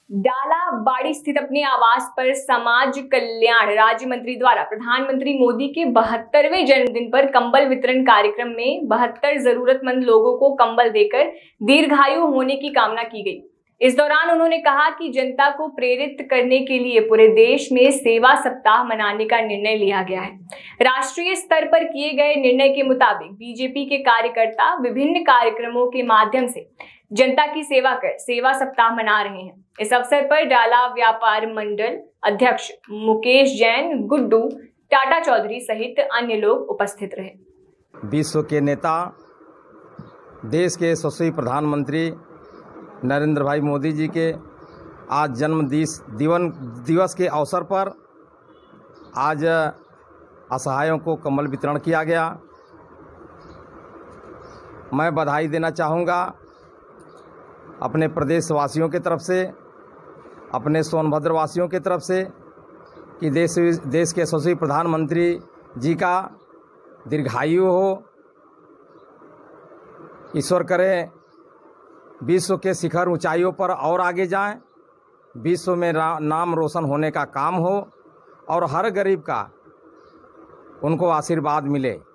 डाला बाड़ी स्थित अपने आवास पर समाज कल्याण राज्य मंत्री द्वारा प्रधानमंत्री मोदी के 72वें जन्मदिन पर कंबल वितरण कार्यक्रम में 72 जरूरतमंद लोगों को कंबल देकर दीर्घायु होने की कामना की गई। इस दौरान उन्होंने कहा कि जनता को प्रेरित करने के लिए पूरे देश में सेवा सप्ताह मनाने का निर्णय लिया गया है। राष्ट्रीय स्तर पर किए गए निर्णय के मुताबिक बीजेपी के कार्यकर्ता विभिन्न कार्यक्रमों के माध्यम से जनता की सेवा कर सेवा सप्ताह मना रहे हैं। इस अवसर पर डाला व्यापार मंडल अध्यक्ष मुकेश जैन, गुड्डू, टाटा चौधरी सहित अन्य लोग उपस्थित रहे। विश्व के नेता, देश के यशस्वी प्रधानमंत्री नरेंद्र भाई मोदी जी के आज जन्म दिवस के अवसर पर आज असहायों को कंबल वितरण किया गया। मैं बधाई देना चाहूँगा अपने प्रदेशवासियों की तरफ से, अपने सोनभद्र वासियों की तरफ से कि देश के यशस्वी प्रधानमंत्री जी का दीर्घायु हो। ईश्वर करे विश्व के शिखर ऊंचाइयों पर और आगे जाएं, विश्व में नाम रोशन होने का काम हो और हर गरीब का उनको आशीर्वाद मिले।